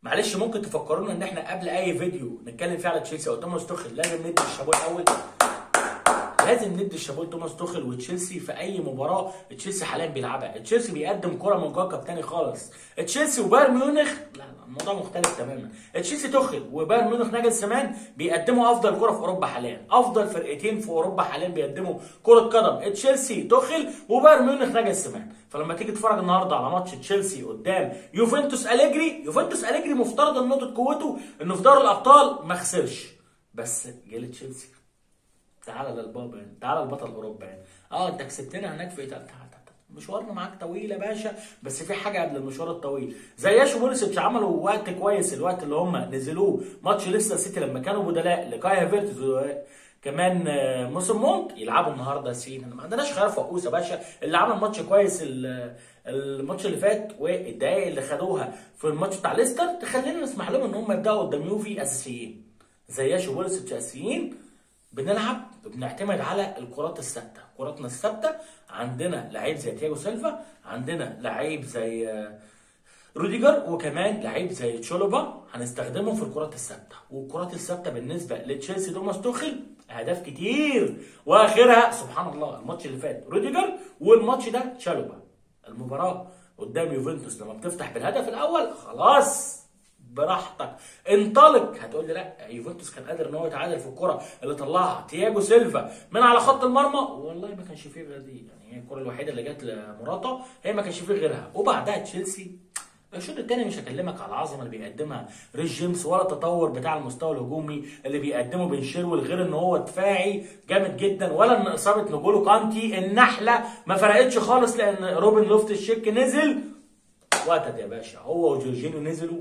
معلش ممكن تفكرونا ان احنا قبل اي فيديو نتكلم فيه على تشيلسي او توماس توخيل لازم ندي الشابوه الاول؟ لازم ندي الشابوه لتوماس توخيل وتشيلسي في اي مباراه تشيلسي حاليا بيلعبها. تشيلسي بيقدم كره من كوكب تاني خالص. تشيلسي وبايرن ميونخ لا الموضوع مختلف تماما. تشيلسي توخيل وبايرن ميونخ ناجلسمان بيقدموا افضل كره في اوروبا حاليا، افضل فرقتين في اوروبا حاليا بيقدموا كره قدم. تشيلسي توخيل وبايرن ميونخ ناجلسمان. فلما تيجي تتفرج النهارده على ماتش تشيلسي قدام يوفنتوس أليجري، يوفنتوس أليجري مفترض ان نقطه قوته انه في دوري الابطال ما خسرش، بس جه تشيلسي تعالى للبابا يعني، تعالى لبطل اوروبا يعني. انت كسبتنا هناك في ايطاليا، مشوارنا معاك طويل يا باشا، بس في حاجه قبل المشوار الطويل. زي ياشو بوليسيتش عملوا وقت كويس الوقت اللي هم نزلوه ماتش ليستر سيتي لما كانوا بدلاء لكاي هافيرتز كمان موسم مونك يلعبوا النهارده سين. ما عندناش خيار فقوس يا باشا. اللي عمل ماتش كويس الماتش اللي فات والدقايق اللي خدوها في الماتش بتاع ليستر تخلينا نسمح لهم ان هم يبداوا قدام يوفي اساسيين. زي ياشو بوليسيتش اساسيين. بنلعب بنعتمد على الكرات الثابته، كراتنا الثابته. عندنا لعيب زي تياجو سيلفا، عندنا لعيب زي روديجر، وكمان لعيب زي تشولوبا هنستخدمهم في الكرات الثابته. والكرات الثابته بالنسبه لتشيلسي توماس توخيل اهداف كتير، واخرها سبحان الله الماتش اللي فات روديجر والماتش ده تشالوبا. المباراه قدام يوفنتوس لما بتفتح بالهدف الاول خلاص براحتك انطلق. هتقول لي لا يوفنتوس كان قادر ان هو يتعادل في الكره اللي طلعها تياجو سيلفا من على خط المرمى، والله ما كانش فيه غير دي يعني، هي الكره الوحيده اللي جت لمراتا هي ما كانش فيه غيرها. وبعدها تشيلسي الشوط الثاني مش هكلمك على العظمه اللي بيقدمها ريس جيمس ولا التطور بتاع المستوى الهجومي اللي بيقدمه بن شيرول، غير ان هو دفاعي جامد جدا، ولا ان اصابه نجولو كانتي النحله ما فرقتش خالص لان روبن لوفتس شيك نزل وقتت يا باشا. هو وجورجينيو نزلوا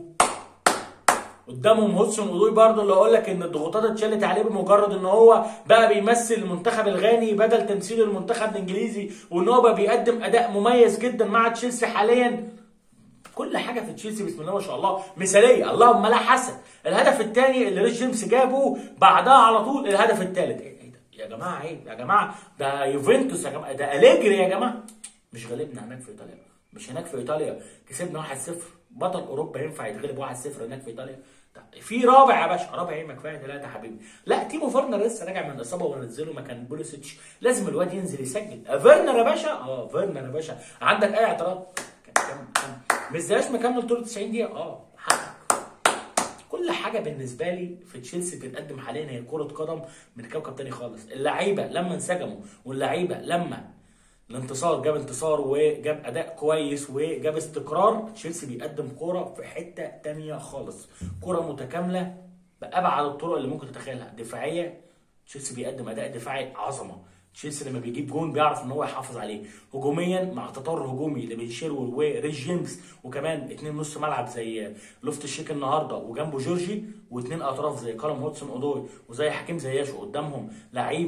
قدامهم هودسون اودوي برضه اللي اقول لك ان الضغوطات اتشالت عليه بمجرد ان هو بقى بيمثل المنتخب الغاني بدل تمثيل المنتخب الانجليزي، وان هو بقى بيقدم اداء مميز جدا مع تشيلسي حاليا. كل حاجه في تشيلسي بسم الله ما شاء الله مثاليه، اللهم لا حسن. الهدف الثاني اللي ريس جيمس جابه بعدها على طول الهدف الثالث. ايه ده يا جماعه؟ عيب يا جماعه، ده يوفنتوس يا جماعه، ده أليجري يا جماعه. مش غالبنا هناك في ايطاليا، مش هناك في ايطاليا كسبنا 1-0. بطل اوروبا ينفع يتغلب 1-0 هناك في ايطاليا؟ في رابع يا باشا، رابع ايه؟ ما كفايه ثلاثه حبيبي. لا تيمو فيرنر لسه راجع من الاصابه ونزله مكان بوليسيتش، لازم الواد ينزل يسجل. فيرنر يا باشا، فيرنر يا باشا، عندك اي اعتراض؟ ما ازايش مكمل طول 90 دقيقه؟ حقك. كل حاجه بالنسبه لي في تشيلسي بتتقدم حاليا هي كره قدم من كوكب تاني خالص. اللعيبه لما انسجموا، واللعيبه لما الانتصار جاب انتصار وجاب اداء كويس وجاب استقرار، تشيلسي بيقدم كوره في حته تانيه خالص، كوره متكامله بابعد الطرق اللي ممكن تتخيلها. دفاعيه تشيلسي بيقدم اداء دفاعي عظمه. تشيلسي لما بيجيب جون بيعرف ان هو يحافظ عليه. هجوميا مع تطور هجومي لبن شيرول وريس جيمس، وكمان اتنين نص ملعب زي لوفت الشيك النهارده وجنبه جورجي، واتنين اطراف زي كالم هودسون اودوي وزي حكيم زياشو، قدامهم لعيب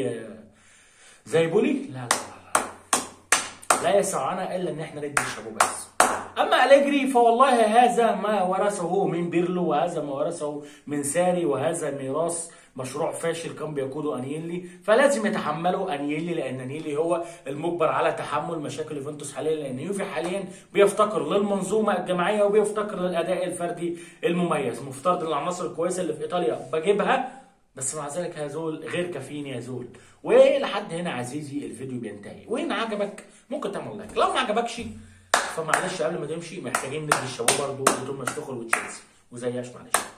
زي بولي. لا لا يسعنا الا ان احنا ندي الشابوه بس. اما أليجري فوالله هذا ما ورثه من بيرلو، وهذا ما ورثه من ساري، وهذا ميراث مشروع فاشل كان بيقوده انيلي، فلازم يتحمله انيلي، لان انيلي هو المجبر على تحمل مشاكل يوفنتوس حاليا، لان يوفي حاليا بيفتقر للمنظومه الجماعيه وبيفتقر للاداء الفردي المميز. مفترض العناصر الكويسه اللي في ايطاليا بجيبها، بس مع ذلك هذول غير كافيين يا زول. ولحد هنا عزيزي الفيديو بينتهي، وان عجبك ممكن تعمل لايك، لو ما عجبكش فمعلش قبل ما تمشي محتاجين ندي الشابوه برضه لتوماس توخيل وتشيلسي وزياش معلش.